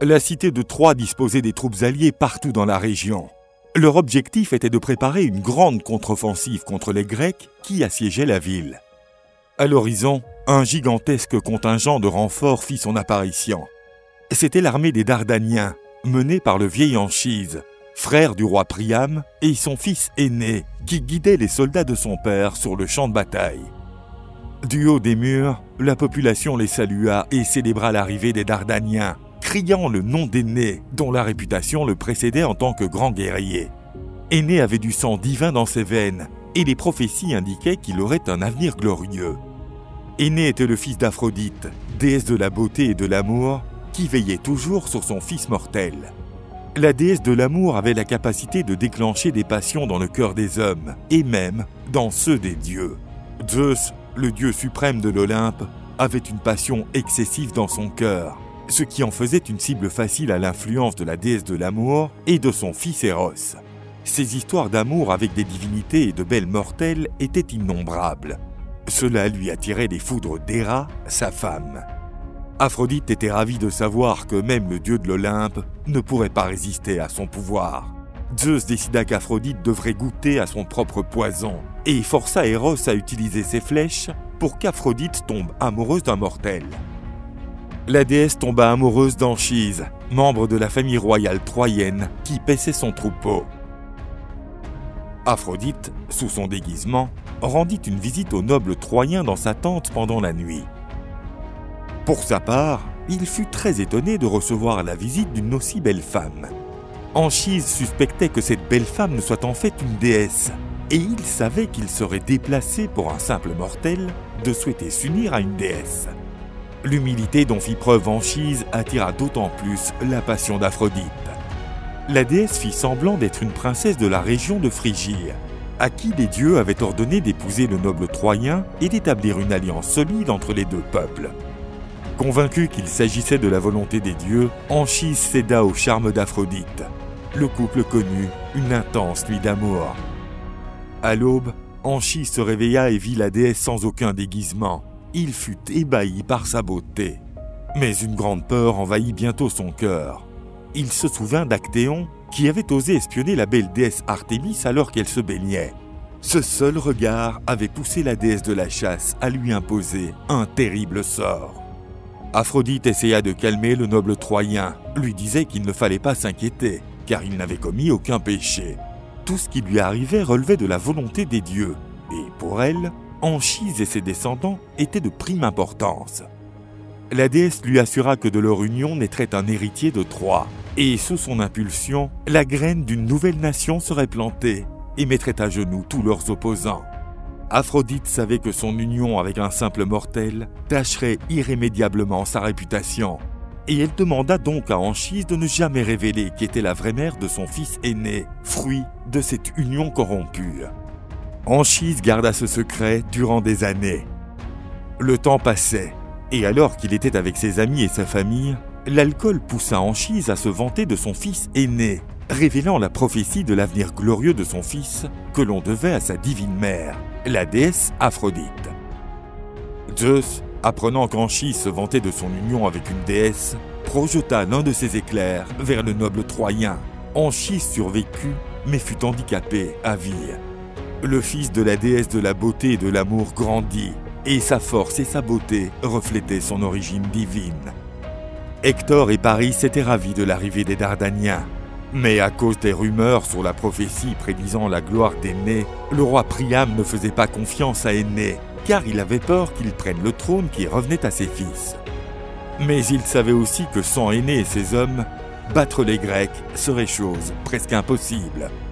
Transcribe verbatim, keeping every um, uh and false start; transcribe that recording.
La cité de Troie disposait des troupes alliées partout dans la région. Leur objectif était de préparer une grande contre-offensive contre les Grecs qui assiégeaient la ville. À l'horizon, un gigantesque contingent de renforts fit son apparition. C'était l'armée des Dardaniens, menée par le vieil Anchise, frère du roi Priam, et son fils aîné, qui guidait les soldats de son père sur le champ de bataille. Du haut des murs, la population les salua et célébra l'arrivée des Dardaniens, criant le nom d'Énée, dont la réputation le précédait en tant que grand guerrier. Énée avait du sang divin dans ses veines, et les prophéties indiquaient qu'il aurait un avenir glorieux. Énée était le fils d'Aphrodite, déesse de la beauté et de l'amour, qui veillait toujours sur son fils mortel. La déesse de l'amour avait la capacité de déclencher des passions dans le cœur des hommes, et même dans ceux des dieux. Zeus, le dieu suprême de l'Olympe, avait une passion excessive dans son cœur, ce qui en faisait une cible facile à l'influence de la déesse de l'amour et de son fils Eros. Ces histoires d'amour avec des divinités et de belles mortelles étaient innombrables. Cela lui attirait les foudres d'Héra, sa femme. Aphrodite était ravie de savoir que même le dieu de l'Olympe ne pourrait pas résister à son pouvoir. Zeus décida qu'Aphrodite devrait goûter à son propre poison et força Eros à utiliser ses flèches pour qu'Aphrodite tombe amoureuse d'un mortel. La déesse tomba amoureuse d'Anchise, membre de la famille royale troyenne qui paissait son troupeau. Aphrodite, sous son déguisement, rendit une visite au noble troyen dans sa tente pendant la nuit. Pour sa part, il fut très étonné de recevoir la visite d'une aussi belle femme. Anchise suspectait que cette belle femme ne soit en fait une déesse, et il savait qu'il serait déplacé pour un simple mortel de souhaiter s'unir à une déesse. L'humilité dont fit preuve Anchise attira d'autant plus la passion d'Aphrodite. La déesse fit semblant d'être une princesse de la région de Phrygie, à qui les dieux avaient ordonné d'épouser le noble troyen et d'établir une alliance solide entre les deux peuples. Convaincu qu'il s'agissait de la volonté des dieux, Anchise céda au charme d'Aphrodite. Le couple connut une intense nuit d'amour. À l'aube, Anchise se réveilla et vit la déesse sans aucun déguisement. Il fut ébahi par sa beauté. Mais une grande peur envahit bientôt son cœur. Il se souvint d'Actéon, qui avait osé espionner la belle déesse Artémis alors qu'elle se baignait. Ce seul regard avait poussé la déesse de la chasse à lui imposer un terrible sort. Aphrodite essaya de calmer le noble troyen, lui disait qu'il ne fallait pas s'inquiéter, car il n'avait commis aucun péché. Tout ce qui lui arrivait relevait de la volonté des dieux, et pour elle, Anchise et ses descendants étaient de prime importance. La déesse lui assura que de leur union naîtrait un héritier de Troie, et sous son impulsion, la graine d'une nouvelle nation serait plantée et mettrait à genoux tous leurs opposants. Aphrodite savait que son union avec un simple mortel tâcherait irrémédiablement sa réputation, et elle demanda donc à Anchise de ne jamais révéler qui était la vraie mère de son fils aîné, fruit de cette union corrompue. Anchise garda ce secret durant des années. Le temps passait, et alors qu'il était avec ses amis et sa famille, l'alcool poussa Anchise à se vanter de son fils aîné, révélant la prophétie de l'avenir glorieux de son fils que l'on devait à sa divine mère, la déesse Aphrodite. Zeus, apprenant qu'Anchise se vantait de son union avec une déesse, projeta l'un de ses éclairs vers le noble troyen. Anchise survécut, mais fut handicapé à vie. Le fils de la déesse de la beauté et de l'amour grandit, et sa force et sa beauté reflétaient son origine divine. Hector et Paris étaient ravis de l'arrivée des Dardaniens. Mais à cause des rumeurs sur la prophétie prédisant la gloire d'Énée, le roi Priam ne faisait pas confiance à Énée, car il avait peur qu'il prenne le trône qui revenait à ses fils. Mais il savait aussi que sans Énée et ses hommes, battre les Grecs serait chose presque impossible.